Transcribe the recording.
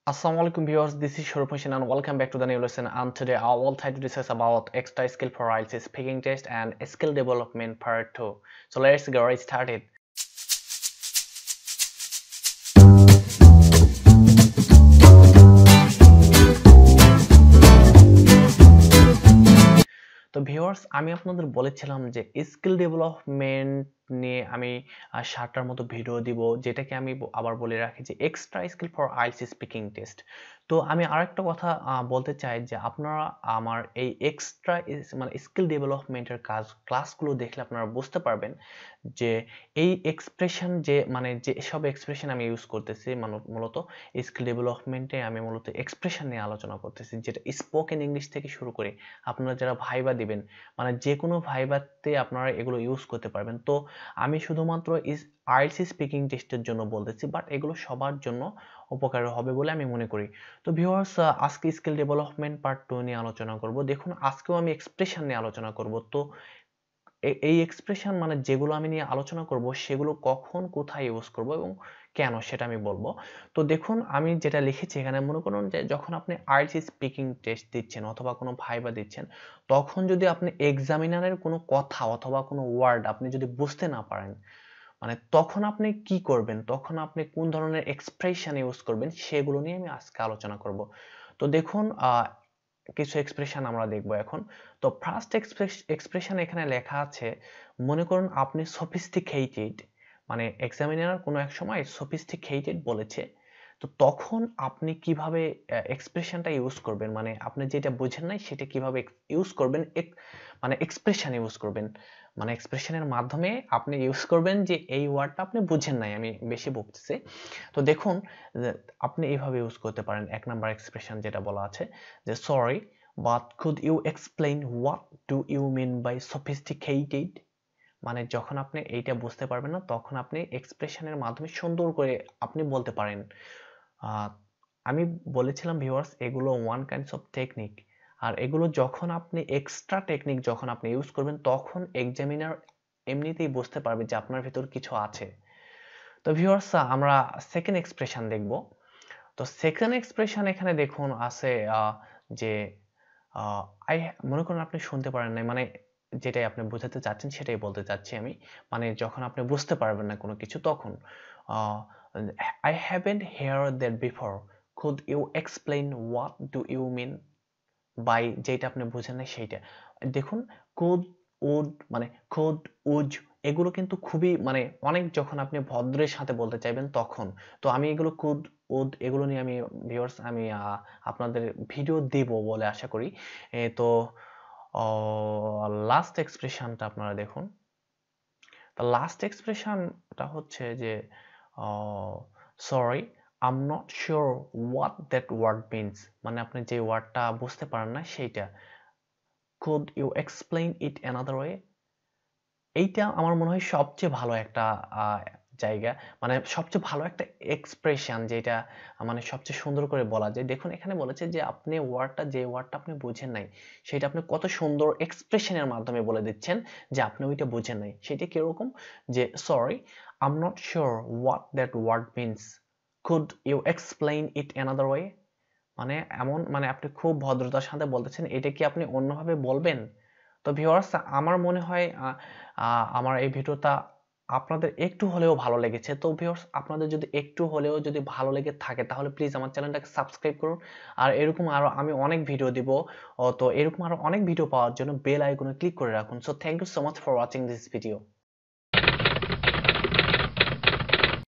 Assalamualaikum viewers, this is Shuruf Hussain and welcome back to the new lesson. And today I will try to discuss about extra skill for IELTS speaking test and skill development part 2. So let's get right started. তো viewers আমি আপনাদের বলেছিলাম যে skill development নিয়ে আমি 7টার মতো video দিব, যেটাকে আমি আবার বলে রাখি যে extra skill for IELTS speaking test. তো আমি আরেকটা কথা বলতে চাই যে আপনারা আমার এই এক্সট্রা মানে স্কিল ডেভেলপমেন্টের ক্লাসগুলো দেখলে আপনারা বুঝতে পারবেন যে এই এক্সপ্রেশন যে সব এক্সপ্রেশন আমি ইউজ করতেছি মূলত স্কিল ডেভেলপমেন্টে আমি মূলত এক্সপ্রেশন নিয়ে আলোচনা করতেছি, যেটা স্পোকেন ইংলিশ থেকে শুরু করে আপনারা যারা ভাইবা দিবেন, মানে যে কোনো ভাইবাতে আপনারা এগুলো ইউজ করতে পারবেন। তো আমি শুধুমাত্র আইএলটিএস স্পিকিং টেস্টের জন্য বলতেছি, বাট এগুলো সবার জন্য উপকারী হবে বলে আমি মনে করি। তো ভিউয়ার্স, আজকে স্কিল ডেভেলপমেন্ট পার্ট 2 নিয়ে আলোচনা করব। দেখুন, আজকেও আমি এক্সপ্রেশন নিয়ে আলোচনা করব। তো এই এক্সপ্রেশন মানে যেগুলো আমি নিয়ে আলোচনা করব সেগুলো কখন কোথায় ইউজ করব এবং কেন সেটা আমি বলবো। তো দেখুন, আমি যেটা লিখেছি এখানে, মনে করুন যে যখন আপনি আইএলটিএস স্পিকিং টেস্ট দিচ্ছেন অথবা কোনো ভাইবা দিচ্ছেন, তখন যদি আপনি এক্সামিনারের কোনো কথা অথবা কোনো ওয়ার্ড আপনি যদি বুঝতে না পারেন, মানে তখন আপনি কি করবেন, তখন আপনি কোন ধরনের এক্সপ্রেশন ইউজ করবেন সেগুলো নিয়ে আমি আজকে আলোচনা করব। তো দেখুন, কিছু এক্সপ্রেশন আমরা দেখব এখন। তো ফার্স্ট এক্সপ্রেশন এখানে লেখা আছে, মনে করুন আপনি সফিস্টিকেটেড, মানে এক্সামিনার কোনো এক সময় সফিস্টিকেটেড বলেছে, তো তখন আপনি কিভাবে এক্সপ্রেশনটা ইউজ করবেন, মানে আপনি যেটা বুঝেন নাই সেটা কিভাবে ইউজ করবেন, মানে এক্সপ্রেশন ইউজ করবেন, মানে এক্সপ্রেশনের মাধ্যমে আপনি ইউজ করবেন যে এই ওয়ার্ডটা আপনি বুঝেন নাই, আমি বেশি বকতেছি। তো দেখুন, আপনি এইভাবে ইউজ করতে পারেন। এক নাম্বার এক্সপ্রেশন যেটা বলা আছে যে sorry, but could you explain what do you mean by sophisticated, মানে যখন আপনি এইটা বুঝতে পারবেন না তখন আপনি এক্সপ্রেশনের মাধ্যমে সুন্দর করে আপনি বলতে পারেন। আমি বলেছিলাম ভিউয়ার্স, এগুলো ওয়ান কাইন্ডস অফ টেকনিক, আর এগুলো যখন আপনি এক্সট্রা টেকনিক যখন আপনি ইউজ করবেন তখন এক্সামিনার এমনিতেই বুঝতে পারবে যে আপনার ভিতর কিছু আছে। তো ভিউয়ার্স, আমরা সেকেন্ড এক্সপ্রেশন দেখব। তো সেকেন্ড এক্সপ্রেশন এখানে দেখুন আছে যে আই, মনে করেন আপনি শুনতে পারেন নাই, মানে যেটাই আপনি বোঝাতে চাচ্ছেন সেটাই বলতে চাচ্ছি আমি, মানে যখন আপনি বুঝতে পারবেন না কোনো কিছু তখন I haven't heard that before, could you explain what do you mean by, যেটা আপনি বুঝেন না সেইটা। দেখুন, কুড, উড, মানে কুড, উজ, এগুলো কিন্তু খুবই মানে অনেক যখন আপনি ভদ্রের সাথে বলতে চাইবেন তখন। তো আমি এগুলো কুড, উড এগুলো নিয়ে আমি ভিউয়ার্স আমি আপনাদের ভিডিও দেব বলে আশা করি। তো লাস্ট এক্সপ্রেশনটা আপনারা দেখুন। তো লাস্ট এক্সপ্রেশনটা হচ্ছে যে sorry, I am not sure what that word means, মানে আপনি যে ওয়ার্ডটা বুঝতে পারেন না সেইটা। Could you explain it another way, এইটা আমার মনে হয় সবচেয়ে ভালো একটা জায়গা, মানে সবচেয়ে ভালো একটা এক্সপ্রেশন যেটা মানে সবচেয়ে সুন্দর করে বলা যায়। দেখুন, এখানে বলেছে যে আপনি যে ওয়ার্ডটা আপনি বুঝেন নাই সেটা আপনি কত সুন্দর এক্সপ্রেশনের মাধ্যমে বলে দিচ্ছেন যে আপনি ওইটা বুঝেন নাই। সেটা কিরকম, যে sorry, I am not sure what that word means, could you explain it another way, মানে এমন, মানে আপনি খুব ভদ্রতার সাথে বলতেছেন, এটা কি আপনি অন্যভাবে বলবেন? তো ভিউয়ার্স, আমার মনে হয় আমার এই ভিডিওটা আপনাদের একটু হলেও ভালো লেগেছে। তো ভিউয়ার্স, আপনাদের যদি একটু হলেও যদি ভালো লেগে থাকে তাহলে প্লিজ আমার চ্যানেলটাকে সাবস্ক্রাইব করুন। আর এরকম আরো আমি অনেক ভিডিও দিব। তো এরকম আরো অনেক ভিডিও পাওয়ার জন্য বেল আইকনে ক্লিক করে রাখুন। So thank you so much for watching this video.